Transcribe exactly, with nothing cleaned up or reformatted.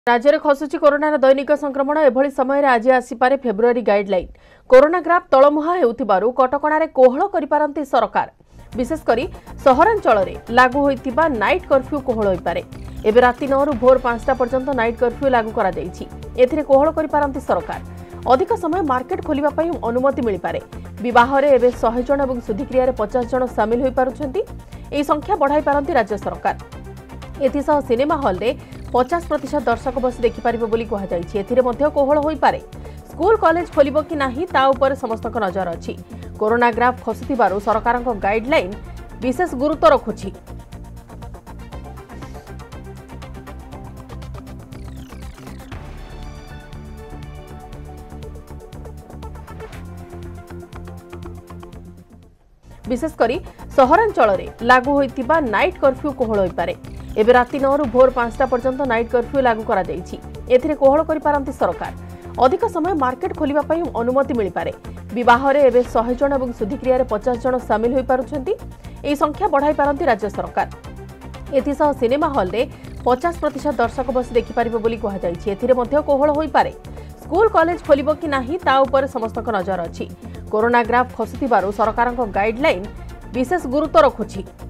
राज्य में खसुची कोरोनार दैनिक संक्रमण एभली समय आज आसीपे फेब्रुआरी गाइडलाइन कोरोना ग्राफ तलमुहा होउथिबारु कटकणारे कोहळ करिपारंती सरकार विशेषकर सहरांचल लागू होइतिबा नाइट कर्फ्यू कोहळ होइपारे। एबे राति नौ रु भोर पांचटा पर्यंत नाइट कर्फ्यू लागू करा जाइछि। एथिरे कोहळ करिपारंती सरकार अधिक समय मार्केट खोलिबा पई अनुमति मिलि पारे। विवाह रे एबे सौ जन और सुधिक्रिया रे पचास जन शामिल होई पारुछंती। एही संख्या बढ़ाई पारंती राज्य सरकार। एथिसह सिनेमा हॉल रे पचास प्रतिशत दर्शक बसी देखिपारे बोली कहुଯାଇଛି। एथिरे मध्य कोहळ होई पारे। स्कूल कॉलेज खोलिबो कि नाही ता उपर समस्तक नजर अछि। कोरोना ग्राफ खसुथिबारु सरकारक गाइडलाइन विशेष गुरुत्व रखुछि। विशेषकर सहरांचल लागू होइतिबा नाइट कर्फ्यू कोहळ होई पारे। एबे राति नौ रु भोर पांचटा पर्यंत नाइट कर्फ्यू लागू करा जाइछि। एथिरे कोहळ करिपारंती सरकार अधिक समय मार्केट खोलिबा पई अनुमति मिलि पारे। विवाह रे एबे सौ जन और सुधिक्रिया रे पचास जन शामिल होई पारुछंती। एही संख्या बढ़ाई पारंती राज्य सरकार। एथिसह सिनेमा हॉल रे पचास प्रतिशत दर्शक बसी देखिपारे बोली कहुଯାଇଛି। एथिरे मध्य कोहळ होई पारे। स्कूल कॉलेज खोलिबो कि नाही ता उपर समस्तक नजर अछि। कोरोना ग्राफ खसुथिबारु सरकारक गाइडलाइन विशेष गुरुत्व रखुछि।